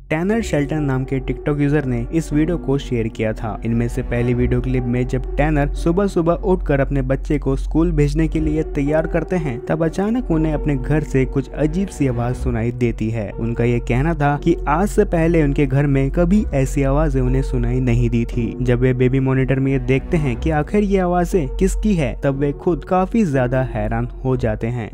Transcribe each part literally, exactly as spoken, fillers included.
Tenor Shelton नाम के TikTok user ने इस वीडियो को शेयर किया था। इनमें से पहली वीडियो क्लिप में जब टैनर सुबह सुबह उठकर अपने बच्चे को स्कूल भेजने के लिए तैयार करते हैं, तब अचानक उन्हें अपने घर से कुछ अजीब सी आवाज सुनाई देती है। उनका ये कहना था कि आज से पहले उनके घर में कभी ऐसी आवाजें उन्हें सुनाई नहीं दी थी। जब वे बेबी मॉनिटर में ये देखते हैं कि आखिर ये आवाजें किसकी है, तब वे खुद काफी ज्यादा हैरान हो जाते हैं।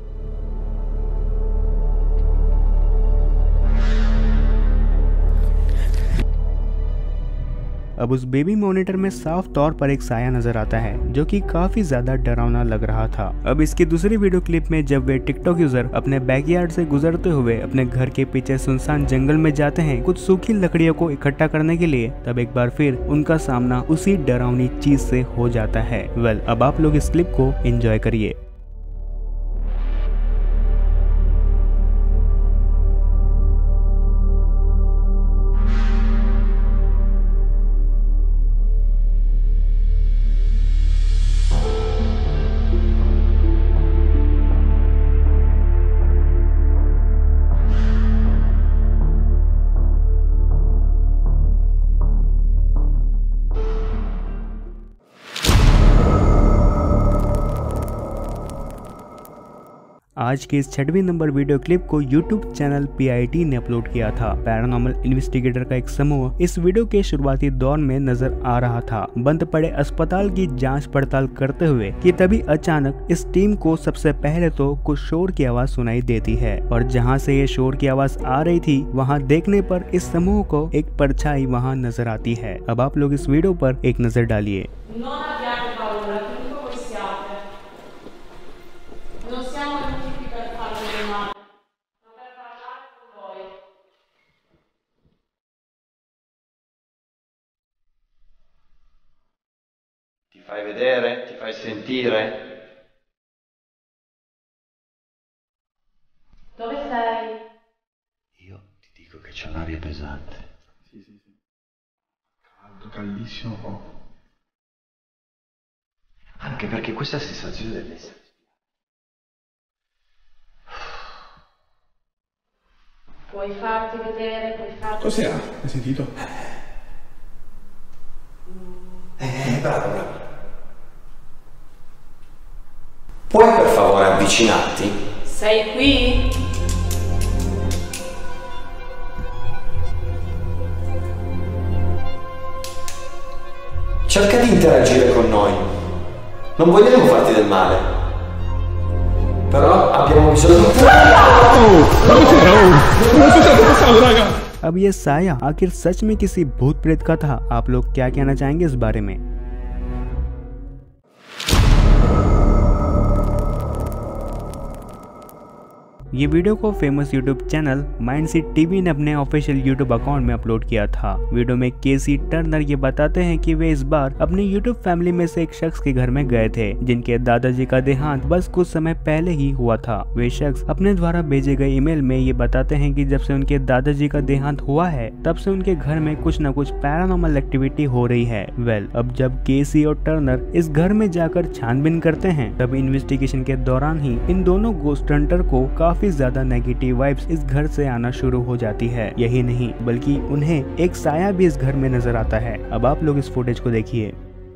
अब उस बेबी मॉनिटर में साफ तौर पर एक साया नजर आता है जो कि काफी ज्यादा डरावना लग रहा था। अब इसकी दूसरी वीडियो क्लिप में जब वे टिकटॉक यूजर अपने बैकयार्ड से गुजरते हुए अपने घर के पीछे सुनसान जंगल में जाते हैं कुछ सूखी लकड़ियों को इकट्ठा करने के लिए, तब एक बार फिर उनका सामना उसी डरावनी चीज से हो जाता है। वेल, अब आप लोग इस क्लिप को एंजॉय करिए। आज के इस छठवीं नंबर वीडियो क्लिप को YouTube channel P I T ने अपलोड किया था। पैरानॉर्मल इन्वेस्टिगेटर का एक समूह इस वीडियो के शुरुआती दौर में नजर आ रहा था, बंद पड़े अस्पताल की जांच पड़ताल करते हुए, कि तभी अचानक इस टीम को सबसे पहले तो कुछ शोर की आवाज सुनाई देती है और जहां से ये शोर की आवाज आ रही थी वहां देखने पर इस समूह को एक परछाई वहां नजर आती है। अब आप लोग इस वीडियो पर एक नजर डालिए। Ti fai vedere? Ti fai sentire? Dove sei? Io ti dico che c'è un'aria pesante. Sì, sì, sì. Caldo, caldissimo proprio. Anche perché questa sensazione deve essere. Puoi farti vedere, puoi farti... Cos'era? Hai sentito? Eh, bravo, bravo. Puoi per favore avvicinarti? Sei qui? Cerca di interagire con noi. Non vogliamo farti del male. Però abbiamo bisogno di te. अब ये साया आखिर सच में किसी भूत प्रेत का था? आप लोग क्या कहना चाहेंगे इस बारे में? ये वीडियो को famous YouTube channel Mindseat TV ने अपने ऑफिशियल यूट्यूब अकाउंट में अपलोड किया था। वीडियो में केसी टर्नर ये बताते हैं कि वे इस बार अपनी यूट्यूब फैमिली में से एक शख्स के घर में गए थे जिनके दादाजी का देहांत बस कुछ समय पहले ही हुआ था। वे शख्स अपने द्वारा भेजे गए ईमेल में ये बताते हैं कि जब से उनके दादाजी का देहांत हुआ है तब से उनके घर में कुछ न कुछ पैरानॉर्मल एक्टिविटी हो रही है। वेल, अब जब केसी और टर्नर इस घर में जाकर छानबीन करते हैं तब इन्वेस्टिगेशन के दौरान ही इन दोनों गोस्ट हंटर को काफी ज्यादा नेगेटिव वाइब्स इस घर से आना शुरू हो जाती है। यही नहीं बल्कि उन्हें एक साया भी इस घर में नजर आता है। अब आप लोग इस फुटेज को देखिए।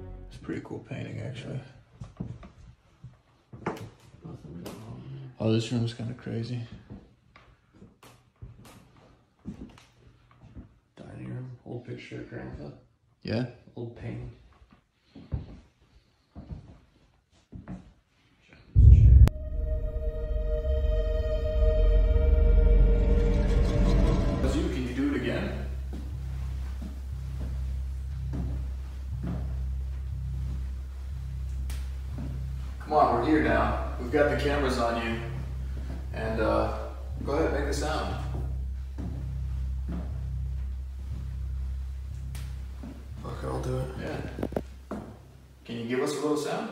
Oh, this room is kind of crazy. Dining room, old picture of grandpa. Yeah? Old painting. Can you do it again? Come on, we're here now. We've got the cameras on you. And uh, go ahead, make the sound. Okay, I'll do it. Yeah. Can you give us a little sound?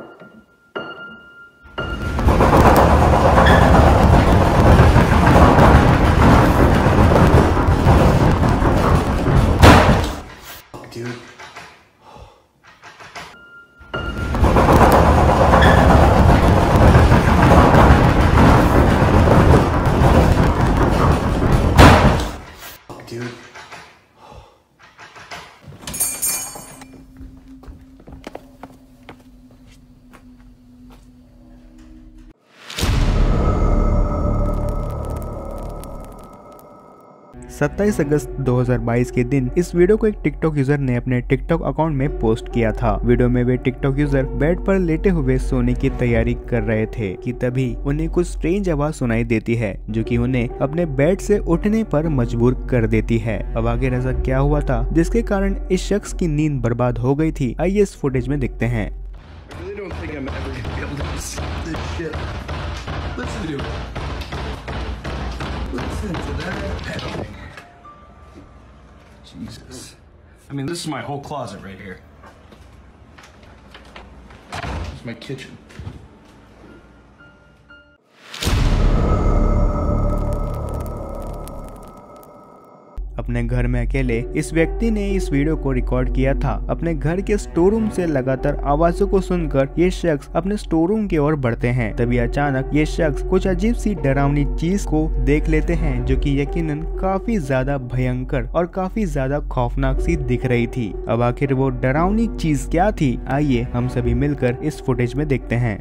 Dude. dude. सत्ताईस अगस्त दो हज़ार बाईस के दिन इस video को एक TikTok user ने अपने टिकटॉक अकाउंट में पोस्ट किया था। वीडियो में वे टिकटॉक यूजर बेड पर लेटे हुए सोने की तैयारी कर रहे थे कि तभी उन्हें कुछ स्ट्रेंज आवाज सुनाई देती है जो कि उन्हें अपने बेड से उठने पर मजबूर कर देती है। अब आगे ऐसा क्या हुआ था जिसके कारण इस शख्स की नींद बर्बाद हो गई थी, आइए इस फुटेज में देखते हैं। Jesus. I mean, this is my whole closet right here. This is my kitchen. अपने घर में अकेले इस व्यक्ति ने इस वीडियो को रिकॉर्ड किया था। अपने घर के स्टोर रूम से लगातार आवाजों को सुनकर ये शख्स अपने स्टोर रूम की ओर बढ़ते हैं। तभी अचानक ये शख्स कुछ अजीब सी डरावनी चीज को देख लेते हैं जो कि यकीनन काफी ज्यादा भयंकर और काफी ज्यादा खौफनाक सी दिख रही थी। अब आखिर वो डरावनी चीज क्या थी, आइए हम सभी मिलकर इस फुटेज में देखते हैं।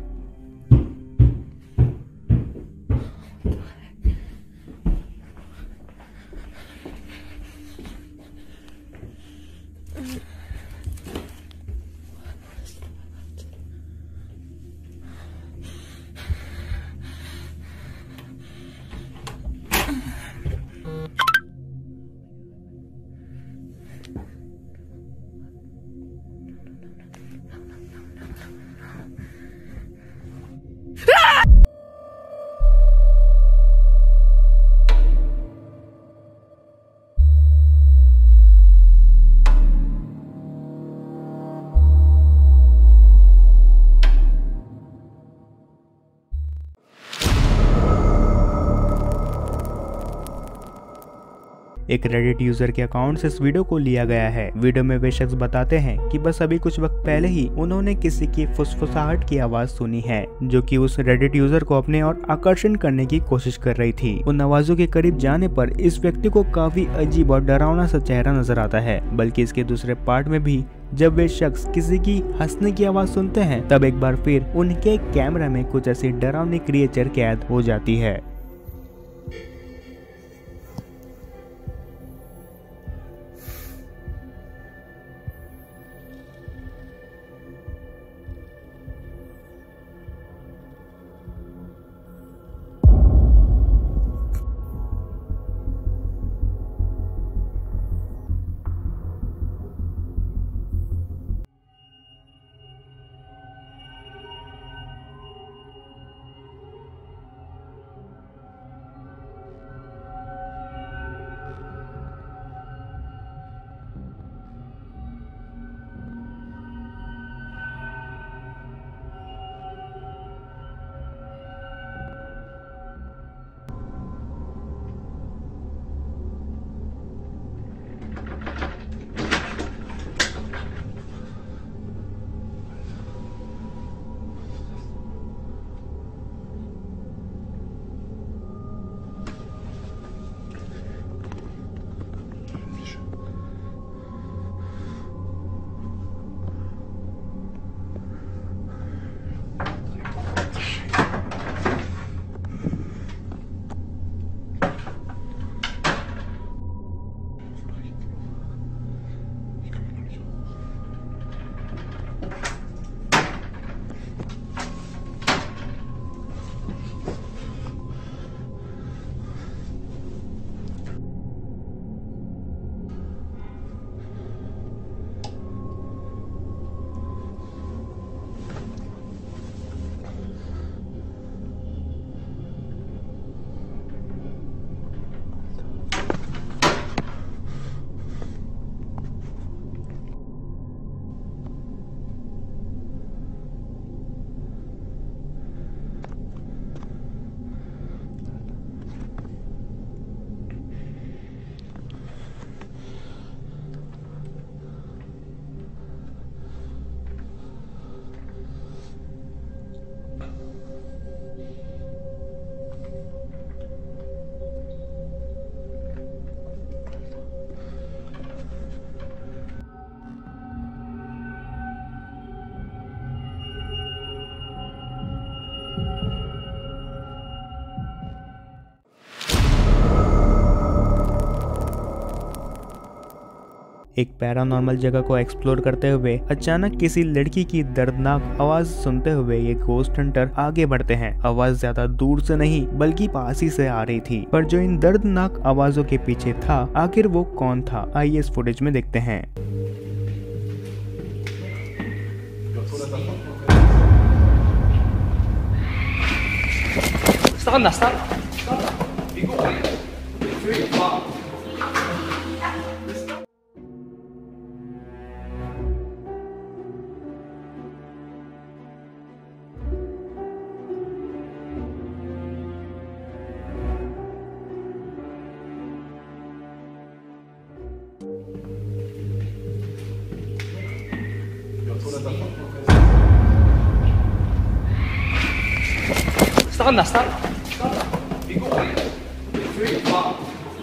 एक रेडिट यूजर के अकाउंट से इस वीडियो को लिया गया है। वीडियो में वे शख्स बताते हैं कि बस अभी कुछ वक्त पहले ही उन्होंने किसी की फुसफुसाहट की आवाज सुनी है जो कि उस रेडिट यूजर को अपने और आकर्षण करने की कोशिश कर रही थी। उन आवाजों के करीब जाने पर इस व्यक्ति को काफी अजीब और डरावना सा चेहरा नजर आता है। बल्कि इसके दूसरे पार्ट में भी जब वे शख्स किसी की हंसने की आवाज सुनते हैं तब एक बार फिर उनके कैमरा में कुछ ऐसी डरावनी क्रिएचर कैद हो जाती है। एक पैरानॉर्मल जगह को एक्सप्लोर करते हुए अचानक किसी लड़की की दर्दनाक आवाज सुनते हुए ये गोस्ट हंटर आगे बढ़ते हैं। आवाज ज्यादा दूर से नहीं बल्कि पास ही से आ रही थी, पर जो इन दर्दनाक आवाजों के पीछे था आखिर वो कौन था, आइए इस फुटेज में देखते हैं। Sta, sta. Be quiet. Three o'clock. Sta, sta. Be quiet. Three o'clock.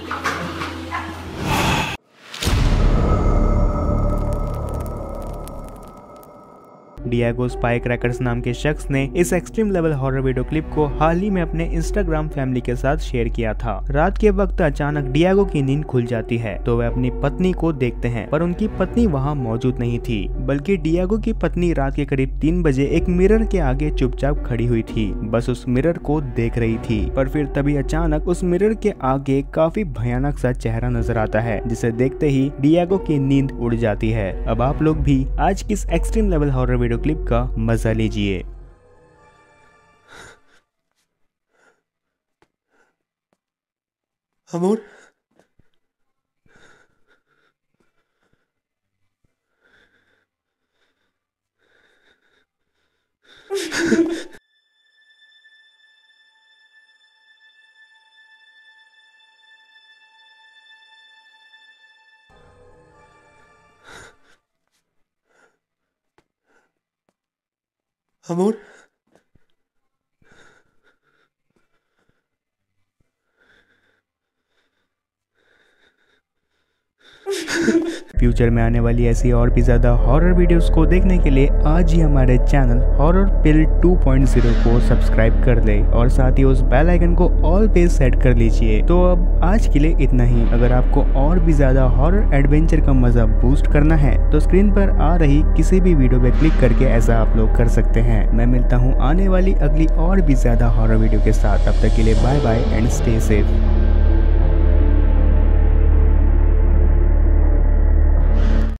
Diego spy crackers नाम के शख्स ने इस extreme level horror video clip को हाल ही में अपने इंस्टाग्राम फैमिली के साथ शेयर किया था। रात के वक्त अचानक डिएगो की नींद खुल जाती है तो वह अपनी पत्नी को देखते हैं, पर उनकी पत्नी वहां मौजूद नहीं थी, बल्कि डिएगो की पत्नी रात के करीब तीन बजे एक मिरर के आगे चुपचाप खड़ी हुई थी, बस उस मिरर को देख रही थी। पर फिर तभी अचानक उस मिरर के आगे काफी भयानक सा चेहरा नजर आता है, जिसे देखते ही डिएगो की नींद उड़ जाती है। अब आप लोग भी आज की इस extreme level horror video clip का मजा लीजिए। Amor? Amor? फ्यूचर में आने वाली ऐसी और भी ज्यादा हॉरर वीडियोस को देखने के लिए आज ही हमारे channel horror pill two point zero को सब्सक्राइब कर ले और साथ ही उस बेल आइकन को ऑल पे सेट कर लीजिए। तो अब आज के लिए इतना ही। अगर आपको और भी ज्यादा हॉरर एडवेंचर का मजा बूस्ट करना है तो स्क्रीन पर आ रही किसी भी वीडियो पे क्लिक करके ऐसा आप लोग कर सकते हैं। मैं मिलता हूँ आने वाली अगली और भी ज्यादा हॉरर वीडियो के साथ। तब तक के लिए bye bye and stay safe.